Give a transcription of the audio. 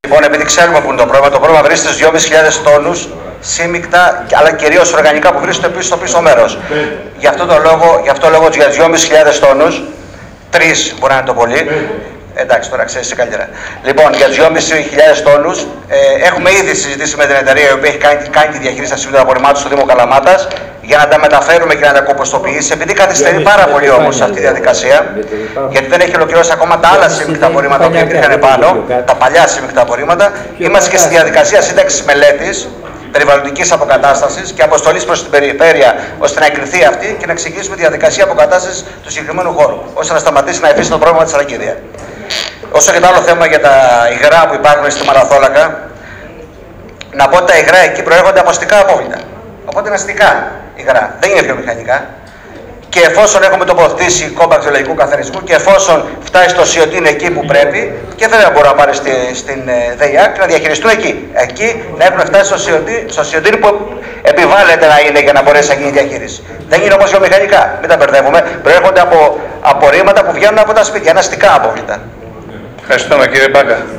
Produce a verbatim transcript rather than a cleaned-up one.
Λοιπόν, επειδή ξέρουμε που είναι το πρόβλημα, το πρόβλημα βρίσκεται στους δυόμισι χιλιάδες τόνους σύμμικτα, αλλά κυρίως οργανικά που βρίσκονται πίσω στο πίσω μέρος. Γι' αυτό το λόγο, γι' αυτό λόγο για δυόμισι χιλιάδες τόνους, τρεις μπορεί να είναι το πολύ. Εντάξει, τώρα ξέρεις καλύτερα. Λοιπόν, για τους δυόμισι χιλιάδες τόνους ε, έχουμε ήδη συζητήσει με την εταιρεία η οποία έχει κάνει, κάνει τη διαχείριση ασύμβητων απορριμμάτων στο Δήμο Καλαμάτας για να τα μεταφέρουμε και να τα κομποστοποιήσει. Επειδή καθυστερεί πάρα πολύ όμως αυτή η διαδικασία, γιατί δεν έχει ολοκληρώσει ακόμα τα άλλα σύμμικτα απορρίμματα που υπήρχαν πάνω, τα παλιά σύμμικτα απορρίμματα, είμαστε και στη διαδικασία σύνταξης μελέτης περιβαλλοντικής αποκατάστασης και αποστολής προς την περιφέρεια ώστε να εγκριθεί αυτή και να ξεκινήσουμε τη διαδικασία αποκατάστασης του συγκεκριμένου χώρου, ώστε να σταματήσει να υφίσταται το πρόβλημα της Αρακίδια. Όσο και το άλλο θέμα για τα υγρά που υπάρχουν στη Μαραθόλακα, να πω ότι τα υγρά εκεί προέρχονται από αστικά απόβλητα. Οπότε είναι αστικά υγρά, δεν είναι βιομηχανικά. Και εφόσον έχουμε τοποθετήσει κόμπα αξιολογικού καθαρισμού και εφόσον φτάσει στο σιωτήν εκεί που πρέπει, και δεν μπορούν να πάρει στη, στην ΔΕΙΑΚ και να διαχειριστούν εκεί. Εκεί να έχουν φτάσει στο σιωτήν, στο σιωτήν που επιβάλλεται να είναι για να μπορέσει να γίνει η διαχείριση. Δεν είναι όμως βιομηχανικά, μην τα μπερδεύουμε. Προέρχονται από απορρίμματα που βγαίνουν από τα σπίτια, είναι αστικά απόβλητα. Ευχαριστούμε κύριε Μπάγκα.